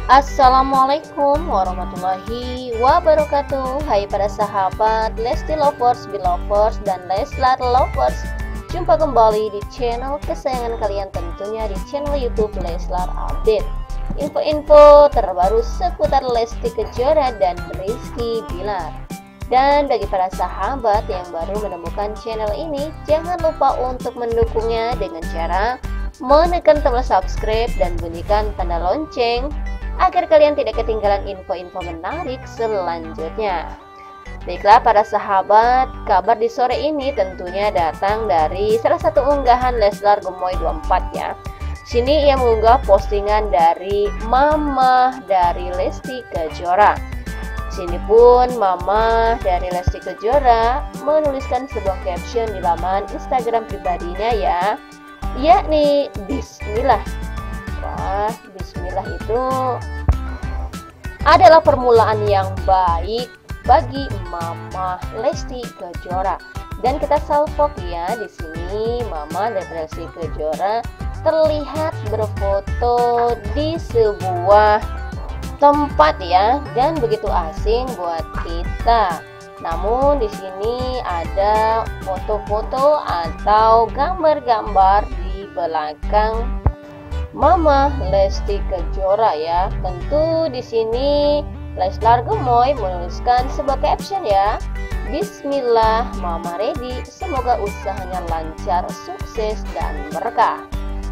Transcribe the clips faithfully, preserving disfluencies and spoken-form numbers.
Assalamualaikum warahmatullahi wabarakatuh. Hai para sahabat Lesti Lovers, Belovers, dan Leslar Lovers. Jumpa kembali di channel kesayangan kalian, tentunya di channel YouTube Leslar Update. Info-info terbaru seputar Lesti Kejora dan Rizky Bilar. Dan bagi para sahabat yang baru menemukan channel ini, jangan lupa untuk mendukungnya dengan cara menekan tombol subscribe dan bunyikan tanda lonceng agar kalian tidak ketinggalan info-info menarik selanjutnya. Baiklah para sahabat, kabar di sore ini tentunya datang dari salah satu unggahan Leslar Gemoy dua puluh empat ya. Sini ia mengunggah postingan dari mama dari Lesti Kejora. Sini pun mama dari Lesti Kejora menuliskan sebuah caption di laman Instagram pribadinya ya, yakni Bismillah. Wah, Bismillah itu adalah permulaan yang baik bagi Mama Lesti Kejora. Dan kita salvok ya, di sini Mama dari Lesti Kejora terlihat berfoto di sebuah tempat ya, dan begitu asing buat kita. Namun di sini ada foto-foto atau gambar-gambar di belakang Mama Lesti Kejora ya. Tentu di sini Leslar Gemoy menuliskan sebuah caption ya, Bismillah Mama ready, semoga usahanya lancar, sukses dan berkah.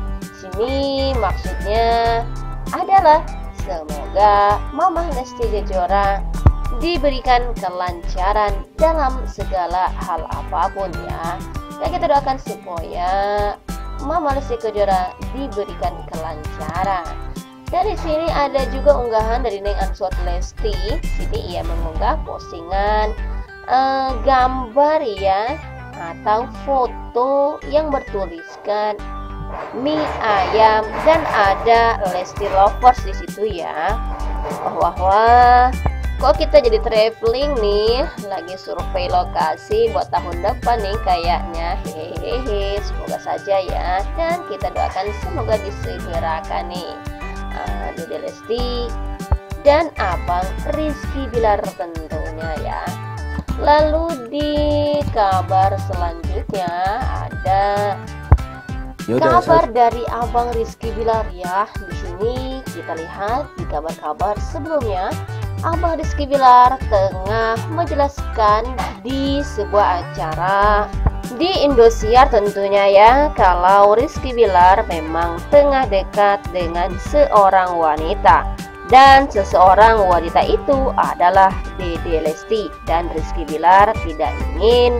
Sini maksudnya adalah semoga Mama Lesti Kejora diberikan kelancaran dalam segala hal apapun ya. Dan kita doakan supaya Mama Lesti Kejora diberikan kelancaran. Dan di sini ada juga unggahan dari Neng Answat Lesti. Sini ia mengunggah postingan eh, gambar ya, atau foto yang bertuliskan mie ayam, dan ada Lesti Lovers di situ ya. Wah wah wah. Kok kita jadi traveling nih, lagi survei lokasi buat tahun depan nih kayaknya. Hehehe, semoga saja ya. Dan kita doakan semoga disegerakan nih uh, Dede Lesti dan Abang Rizky Bilar tentunya ya. Lalu di kabar selanjutnya ada Yaudah, kabar dari Abang Rizky Bilar ya. Di sini kita lihat di kabar-kabar sebelumnya, Abang Rizky Bilar tengah menjelaskan di sebuah acara di Indosiar tentunya ya, kalau Rizky Bilar memang tengah dekat dengan seorang wanita, dan seseorang wanita itu adalah Dede Lesti, dan Rizky Bilar tidak ingin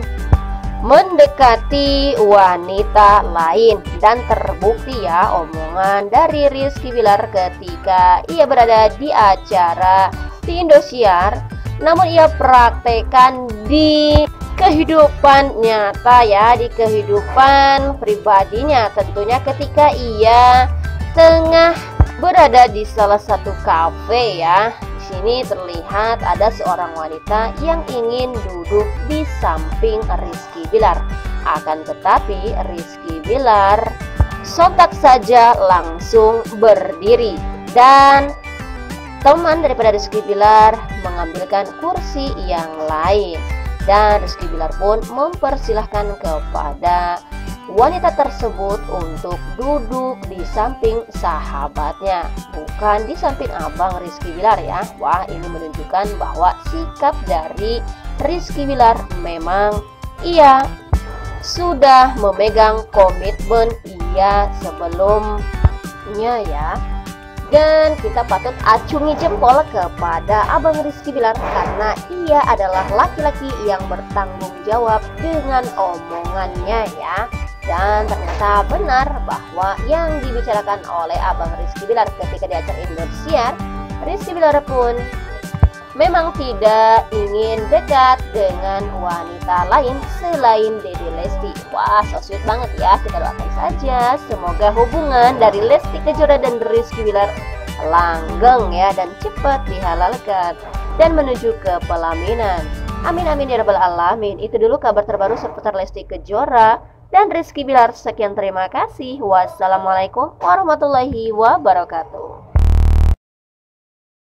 mendekati wanita lain. Dan terbukti ya omongan dari Rizky Bilar ketika ia berada di acara di Indosiar, namun ia praktekkan di kehidupan nyata ya, di kehidupan pribadinya tentunya, ketika ia tengah berada di salah satu kafe ya. Di sini terlihat ada seorang wanita yang ingin duduk di samping Rizky Bilar. Akan tetapi Rizky Bilar sontak saja langsung berdiri, dan teman daripada Rizky Bilar mengambilkan kursi yang lain, dan Rizky Bilar pun mempersilahkan kepada wanita tersebut untuk duduk di samping sahabatnya, bukan di samping Abang Rizky Bilar ya. Wah, ini menunjukkan bahwa sikap dari Rizky Bilar memang ia sudah memegang komitmen ia sebelumnya ya. Dan kita patut acungi jempol kepada Abang Rizky Bilar karena ia adalah laki-laki yang bertanggung jawab dengan omongannya ya. Dan ternyata benar bahwa yang dibicarakan oleh Abang Rizky Bilar ketika di acara Indosiar, Rizky Bilar pun memang tidak ingin dekat dengan wanita lain selain Dede Lesti. Wah, so sweet banget ya. Kita doakan saja semoga hubungan dari Lesti Kejora dan Rizky Bilar langgeng ya, dan cepat dihalalkan dan menuju ke pelaminan. Amin amin ya rabbal alamin. Itu dulu kabar terbaru seputar Lesti Kejora dan Rizky Bilar. Sekian, terima kasih. Wassalamualaikum warahmatullahi wabarakatuh.